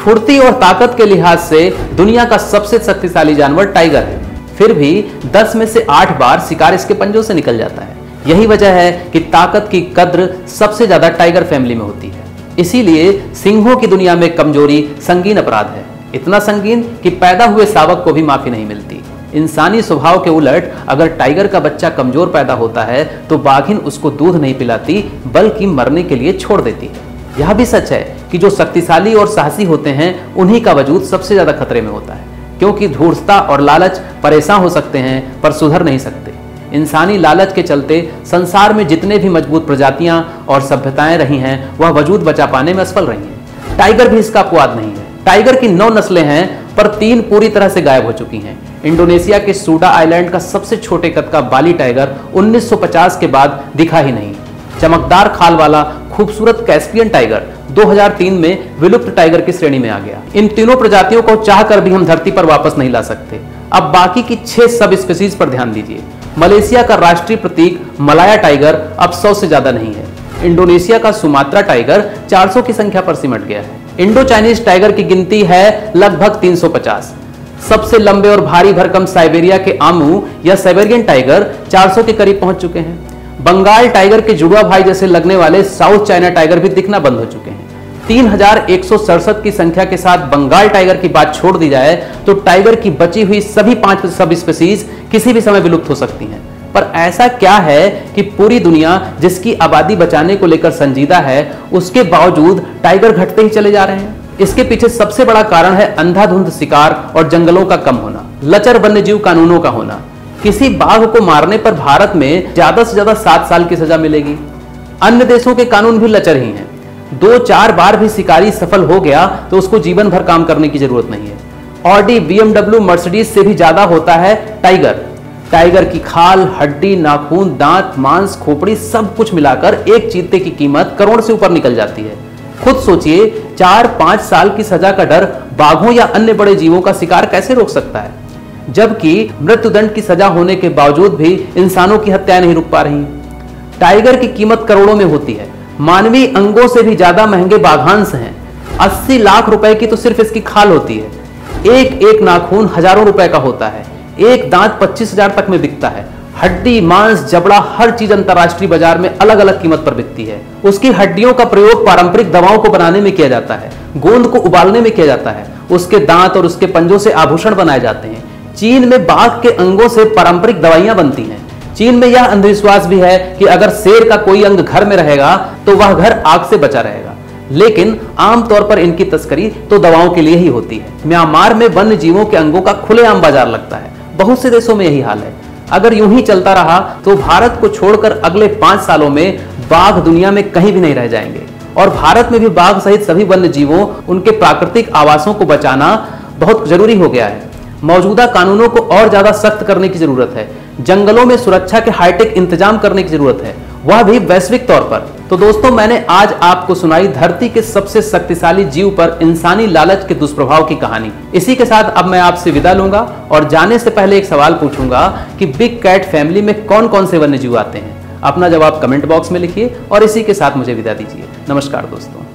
फुर्ती और ताकत के लिहाज से दुनिया का सबसे शक्तिशाली जानवर टाइगर है, फिर भी 10 में से 8 बार शिकार इसके पंजों से निकल जाता है। यही वजह है कि ताकत की कद्र सबसे ज्यादा टाइगर फैमिली में होती है। इसीलिए सिंहों की दुनिया में कमजोरी संगीन अपराध है, इतना संगीन कि पैदा हुए शावक को भी माफी नहीं मिलती। इंसानी स्वभाव के उलट अगर टाइगर का बच्चा कमजोर पैदा होता है तो बाघिन उसको दूध नहीं पिलाती बल्कि मरने के लिए छोड़ देती है। यह भी सच है कि जो शक्तिशाली और साहसी होते हैं उन्हीं का वजूद सबसे ज्यादा खतरे में होता है, क्योंकि धूर्तता और लालच परेशान हो सकते हैं पर सुधर नहीं सकते। इंसानी लालच के चलते संसार में जितने भी मजबूत प्रजातियां और सभ्यताएं रही हैं वह वजूद बचा पाने में असफल रही हैं। टाइगर भी इसका अपवाद नहीं है। टाइगर की 9 नस्लें हैं पर 3 पूरी तरह से गायब हो चुकी हैं। इंडोनेशिया के सूडा आइलैंड का सबसे छोटे कद का बाली टाइगर 1950 के बाद दिखा ही नहीं। चमकदार खाल वाला खूबसूरत कैस्पियन टाइगर 2003 में विलुप्त टाइगर की श्रेणी में आ गया। इन तीनों प्रजातियों को चाहकर भी हम धरती पर वापस नहीं ला सकते। अब बाकी की 6 सब स्पीशीज पर ध्यान दीजिए। मलेशिया का राष्ट्रीय प्रतीक मलाया टाइगर अब 100 से ज्यादा नहीं है। इंडोनेशिया का सुमात्रा टाइगर 400 की संख्या पर सिमट गया है। इंडो चाइनीज टाइगर की गिनती है लगभग 350। सबसे लंबे और भारी भरकम साइबेरिया के आमू या साइबेरियन टाइगर 400 के करीब पहुंच चुके हैं। बंगाल टाइगर के जुड़वा भाई जैसे लगने वाले साउथ चाइना टाइगर भी दिखना बंद हो चुके हैं। 3167 की संख्या के साथ बंगाल टाइगर की बात छोड़ दी जाए तो टाइगर की बची हुई सभी 5 सब स्पीशीज किसी भी समय विलुप्त हो सकती हैं। पर ऐसा क्या है कि पूरी दुनिया जिसकी आबादी बचाने को लेकर संजीदा है उसके बावजूद टाइगर घटते ही चले जा रहे हैं? इसके पीछे सबसे बड़ा कारण है अंधाधुंध शिकार और जंगलों का कम होना, लचर वन्यजीव कानूनों का होना। किसी बाघ को मारने पर भारत में ज्यादा से ज्यादा 7 साल की सजा मिलेगी। अन्य देशों के कानून भी लचर ही हैं। 2-4 बार भी शिकारी सफल हो गया तो उसको जीवन भर काम करने की जरूरत नहीं है। ऑडी, BMW, मर्सिडीज से भी ज्यादा होता है टाइगर। टाइगर की खाल, हड्डी, नाखून, दांत, मांस, खोपड़ी सब कुछ मिलाकर एक चीते की कीमत करोड़ से ऊपर निकल जाती है। खुद सोचिए 4-5 साल की सजा का डर बाघों या अन्य बड़े जीवों का शिकार कैसे रोक सकता है, जबकि मृत्युदंड की सजा होने के बावजूद भी इंसानों की हत्याएं नहीं रुक पा रही। टाइगर की कीमत करोड़ों में होती है। मानवीय अंगों से भी ज्यादा महंगे बाघांश हैं। 80 लाख रुपए की तो सिर्फ इसकी खाल होती है। एक नाखून हजारों रुपए का होता है। एक दांत 25,000 तक में बिकता है। हड्डी, मांस, जबड़ा हर चीज अंतरराष्ट्रीय बाजार में अलग अलग कीमत पर बिकती है। उसकी हड्डियों का प्रयोग पारंपरिक दवाओं को बनाने में किया जाता है। गोंद को उबालने में किया जाता है। उसके दांत और उसके पंजों से आभूषण बनाए जाते हैं। चीन में बाघ के अंगों से पारंपरिक दवाइयां बनती हैं। चीन में यह अंधविश्वास भी है कि अगर शेर का कोई अंग घर में रहेगा तो वह घर आग से बचा रहेगा, लेकिन आमतौर पर इनकी तस्करी तो दवाओं के लिए ही होती है। म्यांमार में वन्य जीवों के अंगों का खुलेआम बाजार लगता है। बहुत से देशों में यही हाल है। अगर यूं ही चलता रहा तो भारत को छोड़कर अगले 5 सालों में बाघ दुनिया में कहीं भी नहीं रह जाएंगे और भारत में भी बाघ सहित सभी वन्य जीवों, उनके प्राकृतिक आवासों को बचाना बहुत जरूरी हो गया है। मौजूदा कानूनों को और ज्यादा सख्त करने की जरूरत है। जंगलों में सुरक्षा के हाईटेक इंतजाम करने की जरूरत है, वह भी वैश्विक तौर पर। तो दोस्तों, मैंने आज आपको सुनाई धरती के सबसे शक्तिशाली जीव पर इंसानी लालच के दुष्प्रभाव की कहानी। इसी के साथ अब मैं आपसे विदा लूंगा और जाने से पहले एक सवाल पूछूंगा कि बिग कैट फैमिली में कौन कौन से वन्य जीव आते हैं। अपना जवाब कमेंट बॉक्स में लिखिए और इसी के साथ मुझे विदा दीजिए। नमस्कार दोस्तों।